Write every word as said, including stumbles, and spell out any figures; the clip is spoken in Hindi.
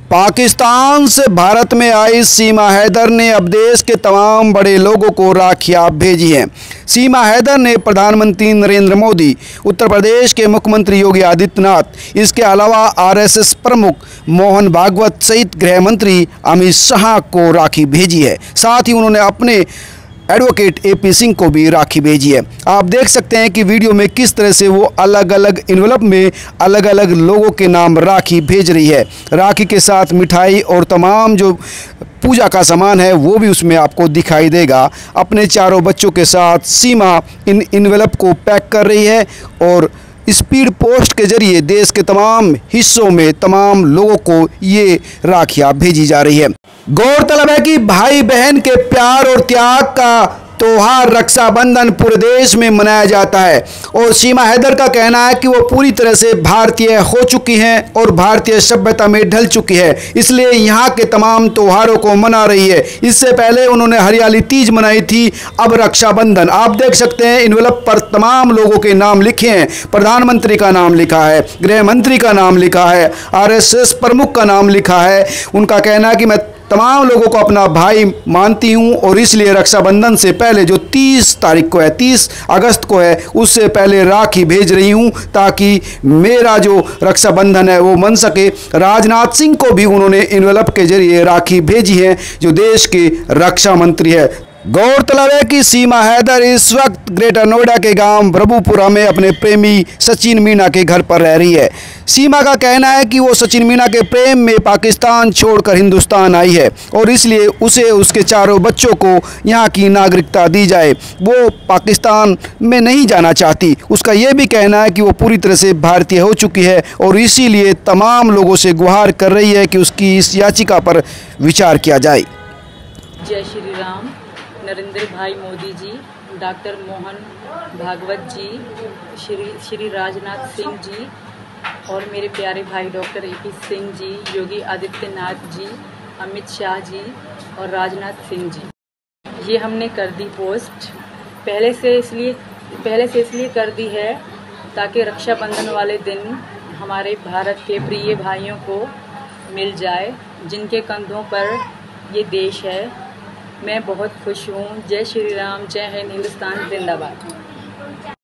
पाकिस्तान से भारत में आई सीमा हैदर ने अब देश के तमाम बड़े लोगों को राखियाँ भेजी हैं। सीमा हैदर ने प्रधानमंत्री नरेंद्र मोदी, उत्तर प्रदेश के मुख्यमंत्री योगी आदित्यनाथ, इसके अलावा आरएसएस प्रमुख मोहन भागवत सहित गृह मंत्री अमित शाह को राखी भेजी है। साथ ही उन्होंने अपने एडवोकेट एपी सिंह को भी राखी भेजी है। आप देख सकते हैं कि वीडियो में किस तरह से वो अलग अलग इन्वेलप में अलग अलग लोगों के नाम राखी भेज रही है। राखी के साथ मिठाई और तमाम जो पूजा का सामान है वो भी उसमें आपको दिखाई देगा। अपने चारों बच्चों के साथ सीमा इन इन्वेलप को पैक कर रही है और स्पीड पोस्ट के जरिए देश के तमाम हिस्सों में तमाम लोगों को ये राखियाँ भेजी जा रही है। गौरतलब है कि भाई बहन के प्यार और त्याग का त्योहार रक्षाबंधन पूरे देश में मनाया जाता है और सीमा हैदर का कहना है कि वो पूरी तरह से भारतीय हो चुकी हैं और भारतीय सभ्यता में ढल चुकी है, इसलिए यहाँ के तमाम त्योहारों को मना रही है। इससे पहले उन्होंने हरियाली तीज मनाई थी, अब रक्षाबंधन। आप देख सकते हैं इन्वेलप पर तमाम लोगों के नाम लिखे हैं। प्रधानमंत्री का नाम लिखा है, गृह मंत्री का नाम लिखा है, आरएसएस प्रमुख का नाम लिखा है। उनका कहना है कि मैं तमाम लोगों को अपना भाई मानती हूं और इसलिए रक्षाबंधन से पहले जो तीस तारीख को है, तीस अगस्त को है, उससे पहले राखी भेज रही हूं ताकि मेरा जो रक्षाबंधन है वो मन सके। राजनाथ सिंह को भी उन्होंने इन्वेलप के जरिए राखी भेजी है, जो देश के रक्षा मंत्री है। गौरतलब है कि सीमा हैदर इस वक्त ग्रेटर नोएडा के गांव प्रभुपुरा में अपने प्रेमी सचिन मीना के घर पर रह रही है। सीमा का कहना है कि वो सचिन मीना के प्रेम में पाकिस्तान छोड़कर हिंदुस्तान आई है और इसलिए उसे उसके चारों बच्चों को यहाँ की नागरिकता दी जाए। वो पाकिस्तान में नहीं जाना चाहती। उसका ये भी कहना है कि वो पूरी तरह से भारतीय हो चुकी है और इसीलिए तमाम लोगों से गुहार कर रही है कि उसकी इस याचिका पर विचार किया जाए। जय श्री राम। नरेंद्र भाई मोदी जी, डॉक्टर मोहन भागवत जी, श्री श्री राजनाथ सिंह जी और मेरे प्यारे भाई डॉक्टर एपी सिंह जी, योगी आदित्यनाथ जी, अमित शाह जी और राजनाथ सिंह जी, ये हमने कर दी पोस्ट। पहले से इसलिए पहले से इसलिए कर दी है ताकि रक्षाबंधन वाले दिन हमारे भारत के प्रिय भाइयों को मिल जाए जिनके कंधों पर ये देश है। मैं बहुत खुश हूँ। जय श्री राम, जय हिंद, हिंदुस्तान जिंदाबाद।